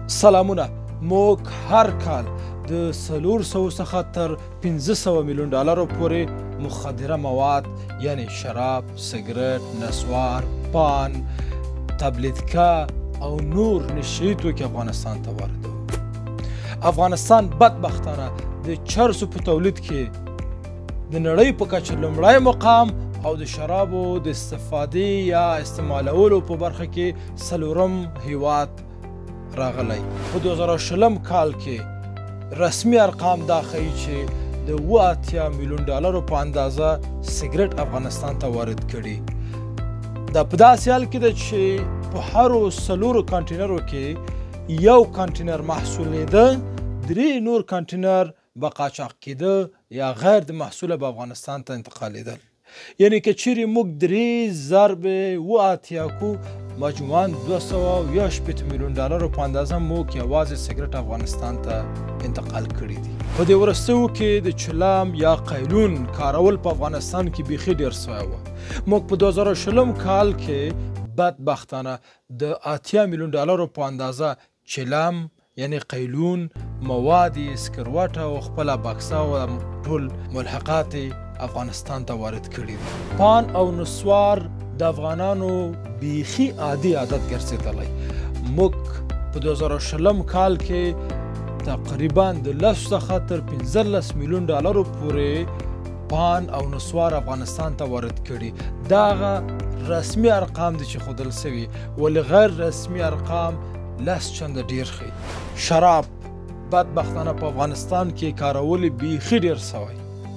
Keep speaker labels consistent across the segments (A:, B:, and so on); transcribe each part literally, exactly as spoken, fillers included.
A: سلامونه. موږ هر کال د څلور سوو څخه تر پنځه سوه میلیون ډالرو پورې مخدره مواد یعنی شراب، سګرټ، نسوار، پان، تبلیدکا او نور نشهیي توکي افغانستان ته واردوو. افغانستان بدبختانه د چرسو په تولید کې د نړۍ په کچه لومړی مقام او د شرابو د استفادې یا استعمالولو په برخه کې څلورم هیواد راغلی. په دوه زره شلم کال کې رسمي ارقام دا ښیي چې د اوه اتیا میلیون ډالرو په اندازه سګرټ افغانستان ته وارد کړي. دا په داسې حال کې ده چې په هرو څلورو کانټینرو کې یو کانټینر محصولیده، درې نور کانټینر به قاچاق کېده یا غیر د محصوله به افغانستان ته انتقالېدل. یعنې که چیرې موږ درې ضرب اوه اتیا کو مجموعاً دوه سوه او یو شپېته میلیون ډالرو په اندازه موږ یوازې سګرټ افغانستان ته انتقال کړي دي. په دې وروستیو کې د چلام یا قیلون کارول په افغانستان کې بیخي ډېر سوی وه. موږ په دوه زره شلم کال کې بدبختانه د اتیا میلیون ډالرو په اندازه چلام یعنی قیلون، مواد سکروټ او خپله بکسه او ټول ملحقات افغانستان ته وارد کړي دي. پان او نسوار د افغانانو بیخي عادي عادت ګرځېدلی. موږ په دوه زره شلم کال کې تقریبا د لسو څخه تر پنځلس میلیون ډالرو پورې پان او نسوار افغانستان ته وارد کړي. دا هغه رسمي ارقام دي چې ښودل سوي، ولې غیر رسمي ارقام لس چنده ډېر ښیي. شراب بدبختانه په افغانستان کې کارول بیخي ډېر سوی.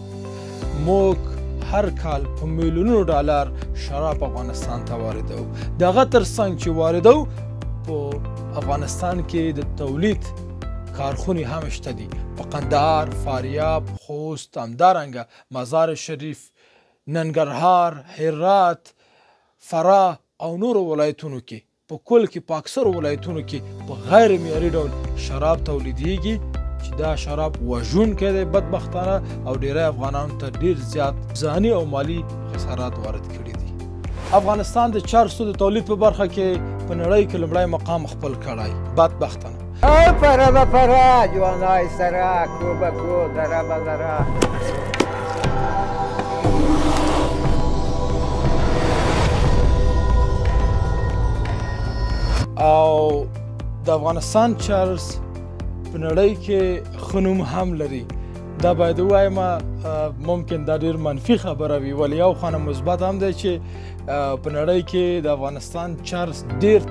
A: موږ هر کال په میلیونونو ډالر شراب افغانستان ته واردوو. د هغه تر څنګ چې واردوو په افغانستان کې د تولید کارخونې هم شته دي. په قندهار، فاریاب، خوست، همدارنګه مزار شریف، ننګرهار، هرات، فراه او نورو ولایتونو کې په کل کې په اکثرو ولایتونو کې په غیر معیاري ډول شراب تولیدیږي چې دا شراب وژونکی دی بدبختانه او ډیری افغانانو ته ډیر زیات ځاني او مالي خسارات وارد کړي دي. افغانستان د چرسو د تولید په برخه کې په نړۍ کې لومړی مقام خپل کړی بدبختانه.
B: او پره به پره جوانای سره کو به کو دره به دره.
A: او د افغانستان چرس په نړۍ کې ښه نوم هم لري. دا باید ووایم ممکن دا ډېر منفي خبره وي، ولې یو خوا نه مثبت هم دی چې په نړۍ کې د افغانستان چرس ډېر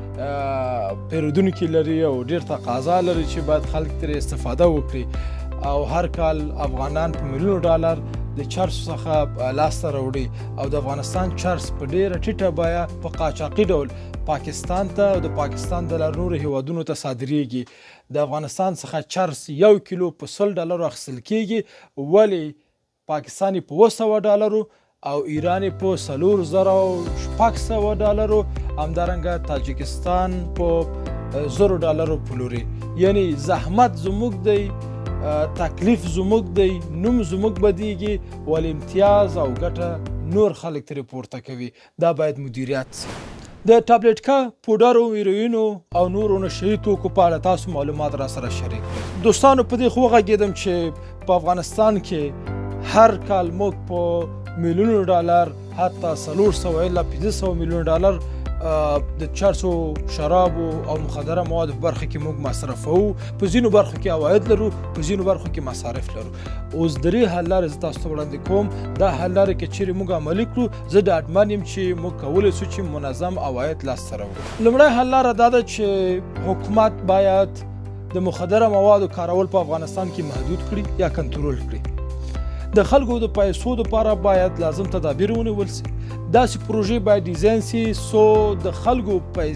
A: پیرودونکي لري او ډېر تقاضا لري چې باید خلک ترې استفاده وکړي. او هر کال افغانان په میلیونو ډالر د چرسو څخه لاسته راوړي او د افغانستان چرس په ډېره ټیټه بیه په قاچاقي ډول پاکستان ته او د پاکستان د لارې نورو هیوادونو ته صادریږي. د افغانستان څخه چرس یو کیلو په سل ډالرو اخیستل کیږي، ولې پاکستان یې په اوه سوه ډالرو او ایران یې په څلور زره او شپږ سوه ډالرو، همدارنګه تاجکستان په زرو ډالرو پلوري. یعنی زحمت زموږ دی، تکلیف زموږ دی، نوم زموږ بدیږي، ولې امتیاز او ګټه نور خلک ترې پورته کوي. دا باید مدیریت سي. د ټابلیټکا، پوډرو، هیروینو او نورو نشهیي توکو په اړه تاسو معلومات را سره شریک کړئ. دوستانو په دې خو وغږېدم چې په افغانستان کې هر کال موږ په میلیونونو ډالر حتی څلور سوه الا پنځه سوه میلیون ډالر د چرسو، شرابو او مخدره موادو په برخه کې موږ مصرفوو. په ځینو برخو کې عواید لرو، په ځینو برخو کې مصارف لرو. اوس درې حل لارې زه تاسو ته وړاندې کوم. دا حل لارې که چیرې موږ عملي کړو، زه ډاډمن یم چې موږ کولی سو چې منظم عواید لاسته راوړو. لومړی حل لاره دا ده چې حکومت باید د مخدره موادو کارول په افغانستان کې محدود کړي یا کنټرول کړي. د خلکو د پیسو دپاره باید لازم تدابیر ونیول سي. داسې پروژې باید ډیزاین سي څو د خلکو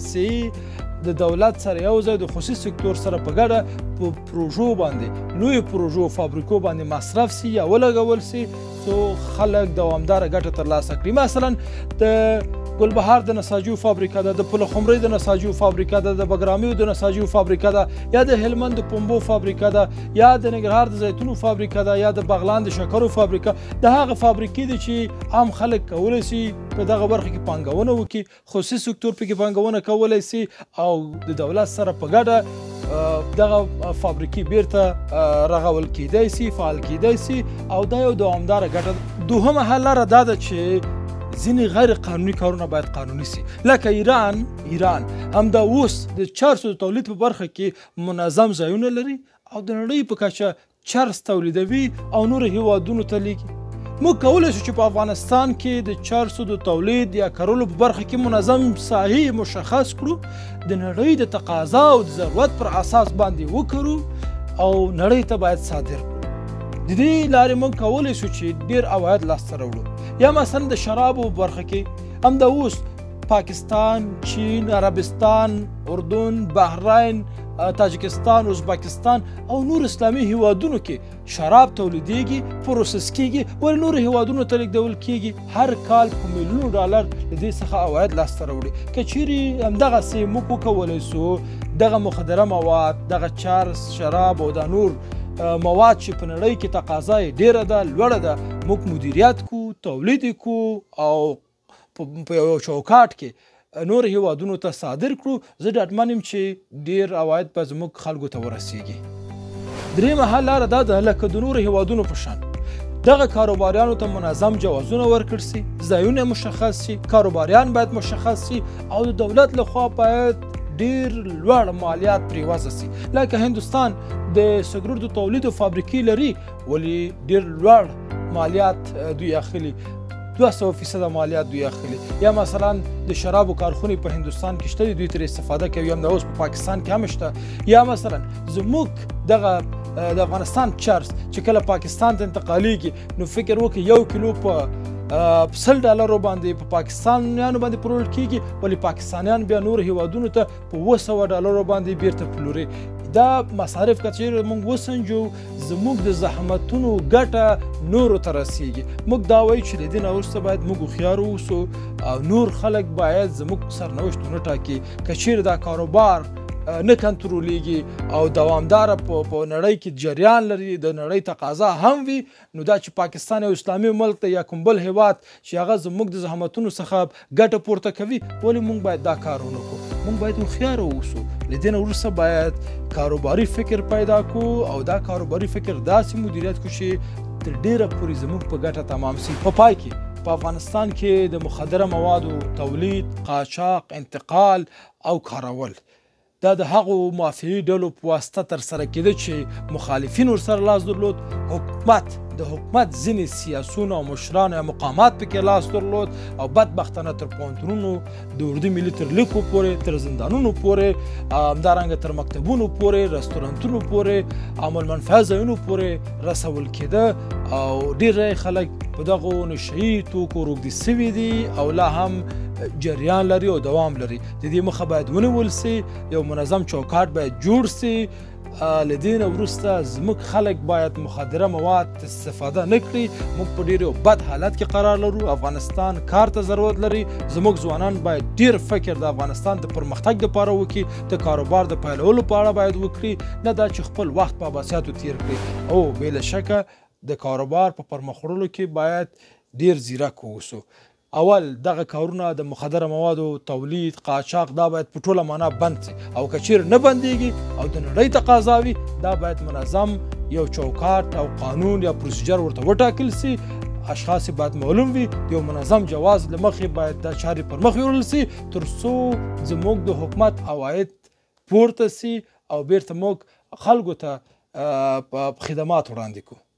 A: پیسې د دولت سره یو ځای د خصوصي سکتور سره په ګډه په پروژو باندې، لویو پروژو، فابریکو باندې مصرف سي یا ولګول سي څو خلک دوامداره ګټه ترلاسه کړي. مثلا د ګلبهار د نساجیو فابریکه ده، د پلخمرۍ د نساجیو فابریکه ده، د بګرامیو د نساجیو فابریکه ده، یا د هلمند د پنبو فابریکه ده، یا د ننګرهار د زیتونو فابریکه ده، یا د بغلان د شکرو فابریکه. د هغه فابریکې دي چې عام خلک کولی سي په دغه برخه کې پانګونه وکړي، خصوصي سکتور پکې پانګونه کولی سي او د دولت سره په ګډه دغه فابریکې بیرته رغول کیدای سي، فعال کیدای سي او دا یو دوامداره ګټه ده. دوهمه حل لاره دا ده چې ځینې غیر قانوني کارونه باید قانوني سي. لکه ایران ایران همدا اوس د چرسو د تولید په برخه کې منظم ځایونه لري او د نړۍ په کچه چرس تولیدوي او نورو هیوادونو ته لیږي. موږ کولی شو چې په افغانستان کې د چرسو د تولید یا کرلو په برخه کې منظم ساحې مشخص کړو، د نړۍ د تقاضا او د ضرورت پر اساس باندې وکړو او نړۍ ته باید صادر کړو. د دې لارې موږ کولی شو چې ډېر عواید لاسته راوړو. یا مثلا د شرابو په برخه کې همدا اوس پاکستان، چین، عربستان، اردن، بحرین، تاجکستان، ازبکستان او نور اسلامي هیوادونو کې شراب تولیدېږي، پروسس کېږي، ولې نورو هیوادونو ته لیږدول کېږي. هر کال په میلیونو ډالر له دې څخه عواید لاسته راوړي. که چیرې همدغسې موږ وکولی سو دغه مخدره مواد، دغه چرس، شراب او دا نور مواد چې په نړۍ کې تقاضا یې ډېره ده، لوړه ده، موږ مدیریت کو، تولید کو او په یو چوکاټ کې نور هیوادونو ته صادر کړو. زه ډاډمن یم چې ډېر عواید به زموږ خلکو ته ورسیږي. درېیمه حل لاره دا ده لکه د نورو هیوادونو په شان دغه کاروباریانو ته منظم جوازونه ورکړل سي، ځایونه مشخص سي، کاروباریان باید مشخص سي او د دولت لخوا باید ډېر لوړ مالیات پرې وضع سي. لکه هندوستان د سګرټو د تولیدو فابریکې لري ولې ډېر لوړ مالیات دوی اخلي، دوه سوه فیصده مالیات دوی اخلي. یا مثلا د شرابو کارخونې په هندوستان کې شته، دوی ترې استفاده کوي. همدا اوس په پاکستان کې هم شته. یا مثلا زموږ دغه د افغانستان چرس چې کله پاکستان ته انتقالیږي نو فکر وکړئ یو کیلو په سل ډالرو باندې په پاکستانیانو باندې پلورل کېږي، ولې پاکستانیان بیا نورو هیوادونو ته په اوه سوه ډالرو باندې بیرته پلوري. دا مصارف که چیرې موږ وسنجو زموږ د زحمتونو ګټه نورو ته رسیږي. موږ دا وایو چې له دې نه وروسته باید موږ هوښیار واوسو او نور خلک باید زموږ سرنوشت ونه ټاکي. که چیرې دا کاروبار نه کنټرولیږي او دوامداره په نړۍ کې جریان لري، د نړۍ تقاضا هم وي، نو دا چې پاکستان یو اسلامي ملک دی یا کوم بل هیواد چې هغه زموږ د زحمتونو څخه ګټه پورته کوي، ولې موږ باید دا کار ونه کړو. موږ باید هوښیار واوسو. له دې نه وروسته باید کاروباري فکر پیدا کړو او دا کاروباري فکر داسې مدیریت کړو چې تر ډېره پورې زموږ په ګټه تمام سي. په پای کې په افغانستان کې د مخدره موادو تولید، قاچاق، انتقال او کارول دا د هغو مافیایي ډلو په واسطه ترسره کېده چې مخالفین ورسره لاس درلود. حکومت د حکومت ځینې سیاسونه او مشران یا مقامات پکې لاس درلود او بدبختانه تر پوهنتونونو، د اردو ملي تر لیکو پورې، تر زندانونو پورې، همدارنګه تر مکتبونو پورې، رستورانتونو پورې، عمل منفعه ځایونو پورې رسول کېده او ډېر خلک په دغو نشهیي توکو روږدي سوي دي او لا هم جریان لري او دوام لري. د دې مخه باید ونیول سي، یو منظم چوکاټ باید جوړ سي. له دې نه وروسته زموږ خلک باید مخدره مواد استفاده نه کړي. موږ په ډېر بد حالت کې قرار لرو. افغانستان کار ته ضرورت لري. زموږ ځوانان باید ډېر فکر د افغانستان د پرمختګ دپاره وکړي، د کاروبار د پیلولو په اړه باید وکړي، نه دا چې خپل وخت په عباسیاتو تیر کړي. او بې له شکه د کاروبار په پرمخ وړلو کې باید ډېر ځیرک واوسو. اول دغه کارونه د مخدره موادو تولید، قاچاق دا باید په ټوله معنا بند سي او که چیرې نه بندېږي او د نړۍ تقاضا وي دا باید منظم یو چوکاټ او قانون یا پروسیجر ورته وټاکل سي. اشخاص باید معلوم وي، یو منظم جواز له مخې باید دا چارې پر مخ یوړل سي تر څو زموږ د حکومت عواید پورته سي او بیرته موږ خلکو ته خدمات وړاندې کړو.